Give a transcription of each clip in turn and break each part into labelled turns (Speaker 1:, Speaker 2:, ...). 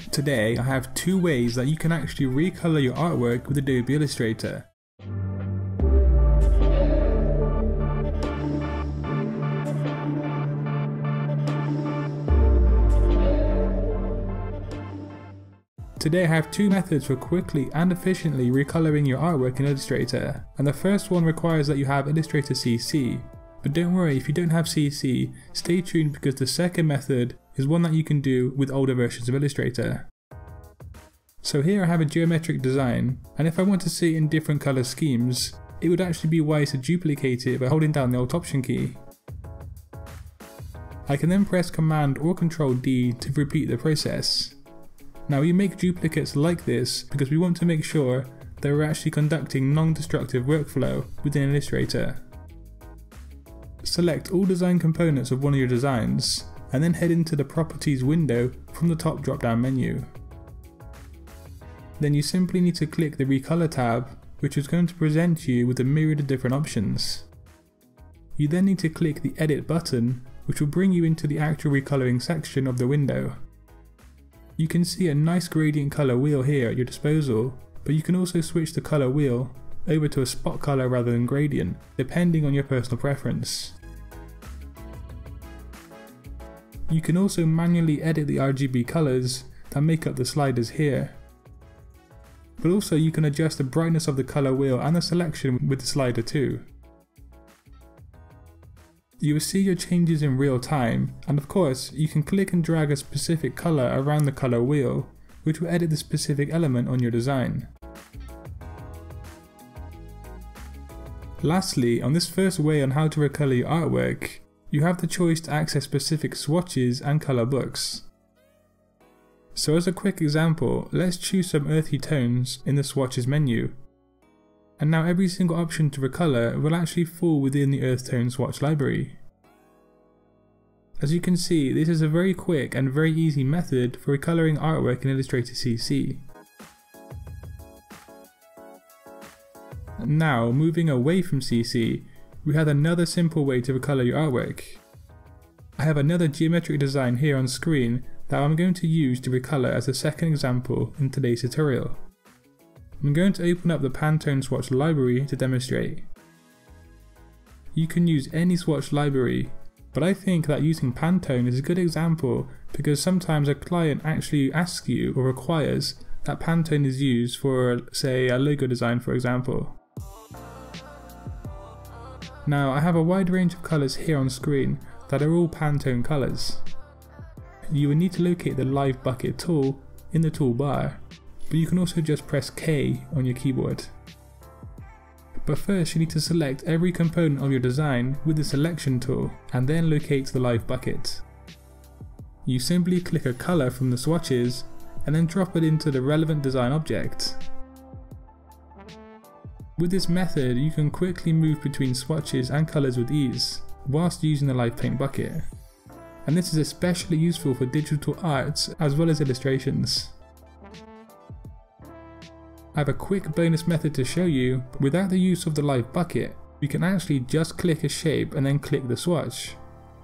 Speaker 1: Today I have two ways that you can actually recolor your artwork with Adobe Illustrator. Today I have two methods for quickly and efficiently recoloring your artwork in Illustrator, and the first one requires that you have Illustrator CC. But don't worry, if you don't have CC, stay tuned because the second method is one that you can do with older versions of Illustrator. So here I have a geometric design, and if I want to see it in different color schemes, it would actually be wise to duplicate it by holding down the Alt Option key. I can then press Command or Control D to repeat the process. Now we make duplicates like this because we want to make sure that we're actually conducting non-destructive workflow within Illustrator. Select all design components of one of your designs and then head into the Properties window from the top drop-down menu. Then you simply need to click the Recolor tab, which is going to present you with a myriad of different options. You then need to click the Edit button, which will bring you into the actual recoloring section of the window. You can see a nice gradient color wheel here at your disposal, but you can also switch the color wheel over to a spot color rather than gradient, depending on your personal preference. You can also manually edit the RGB colors that make up the sliders here. But also you can adjust the brightness of the color wheel and the selection with the slider too. You will see your changes in real time, and of course you can click and drag a specific color around the color wheel, which will edit the specific element on your design. Lastly, on this first way on how to recolor your artwork, you have the choice to access specific swatches and color books. So as a quick example, let's choose some earthy tones in the swatches menu. And now every single option to recolor will actually fall within the earth tone swatch library. As you can see, this is a very quick and very easy method for recoloring artwork in Illustrator CC. Now, moving away from CC, we have another simple way to recolor your artwork. I have another geometric design here on screen that I'm going to use to recolor as a second example in today's tutorial. I'm going to open up the Pantone swatch library to demonstrate. You can use any swatch library, but I think that using Pantone is a good example because sometimes a client actually asks you or requires that Pantone is used for, say, a logo design for example. Now I have a wide range of colours here on screen that are all Pantone colours. You will need to locate the Live Bucket tool in the toolbar, but you can also just press K on your keyboard. But first you need to select every component of your design with the selection tool and then locate the Live Bucket. You simply click a colour from the swatches and then drop it into the relevant design object. With this method you can quickly move between swatches and colours with ease whilst using the Live Paint bucket. And this is especially useful for digital arts as well as illustrations. I have a quick bonus method to show you. Without the use of the Live Bucket, you can actually just click a shape and then click the swatch.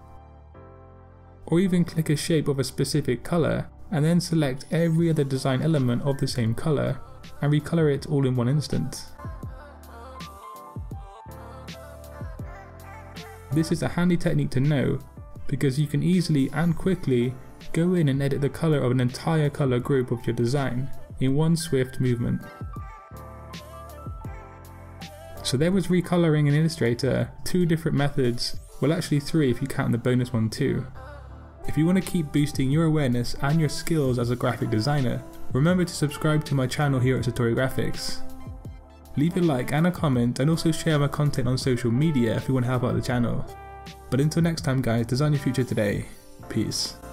Speaker 1: Or even click a shape of a specific colour and then select every other design element of the same colour and recolor it all in one instant. This is a handy technique to know because you can easily and quickly go in and edit the colour of an entire colour group of your design in one swift movement. So there was recoloring in Illustrator, two different methods, well actually three if you count the bonus one too. If you want to keep boosting your awareness and your skills as a graphic designer, remember to subscribe to my channel here at Satori Graphics. Leave a like and a comment and also share my content on social media if you want to help out the channel. But until next time guys, design your future today. Peace.